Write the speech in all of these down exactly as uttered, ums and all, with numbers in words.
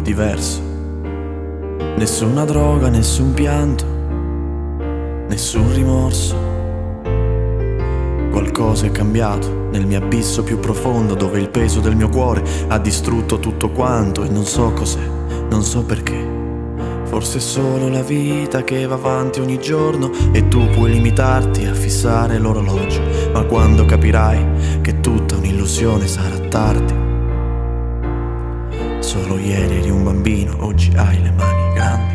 diverso. Nessuna droga, nessun pianto, nessun rimorso. Qualcosa è cambiato nel mio abisso più profondo, dove il peso del mio cuore ha distrutto tutto quanto. E non so cos'è, non so perché. Forse è solo la vita che va avanti ogni giorno e tu puoi limitarti a fissare l'orologio. Ma quando capirai che tutta un'illusione sarà tardi. Solo ieri eri un bambino, oggi hai le mani grandi.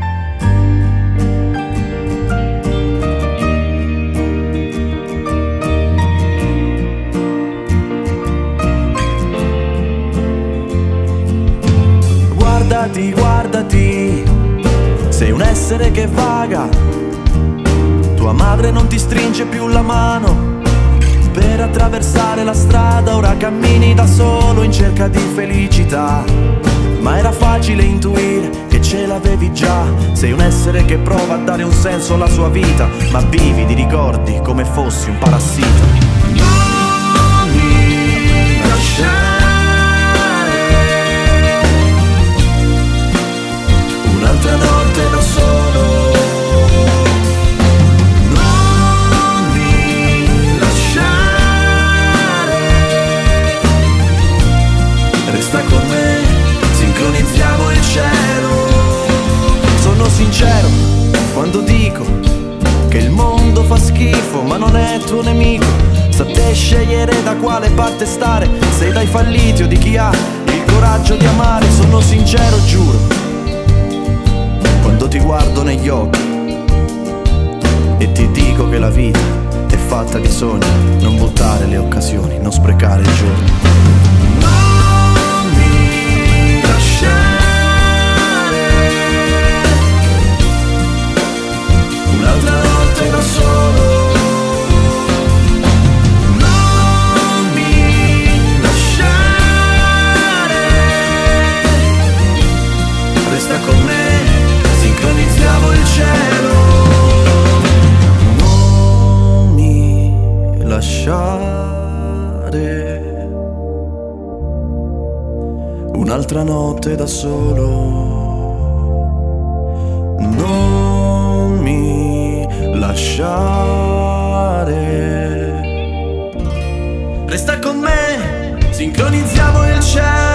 Guardati, guardati, sei un essere che vaga. Tua madre non ti stringe più la mano per attraversare la strada, ora cammini da solo in cerca di felicità. Ma era facile intuire che ce l'avevi già. Sei un essere che prova a dare un senso alla sua vita, ma vivi di ricordi come fossi un parassita. Non mi lasciare un'altra notte da solo. Non mi lasciare, resta con me, sincronizziamo il cielo. Sono sincero quando dico che il mondo fa schifo, ma non è tuo nemico. Sta a te scegliere da quale parte stare, se dai falliti o di chi ha il coraggio di amare. Sono sincero, giuro, quando ti guardo negli occhi e ti dico che la vita è fatta di sogni. Non buttare le occasioni, non sprecare i giorni. Un'altra notte da solo. Non mi lasciare, resta con me, sincronizziamo il cielo. Non mi lasciare, un'altra notte da solo. Non mi lasciare, resta con me, sincronizziamo il cielo.